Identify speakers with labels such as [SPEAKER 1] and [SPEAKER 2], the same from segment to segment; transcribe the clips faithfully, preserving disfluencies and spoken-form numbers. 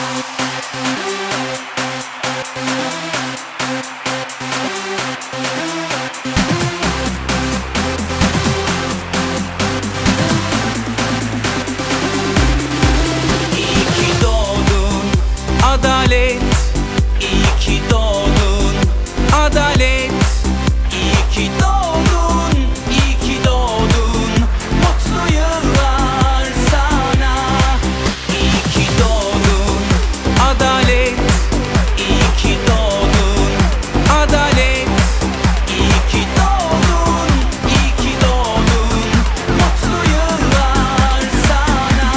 [SPEAKER 1] Adalet, iyi ki doğdun. Adalet, iyi ki doğdun. İyi ki doğdun. Mutlu yıllar sana. İyi ki doğdun. Adalet, iyi ki doğdun. Adalet, iyi ki doğdun. İyi ki doğdun. Mutlu yıllar sana.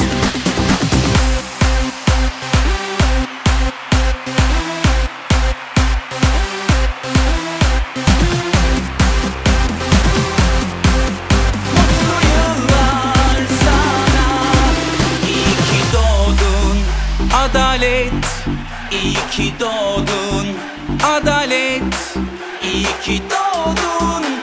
[SPEAKER 1] Adalet, iyi ki doğdun. Adalet, iyi ki doğdun.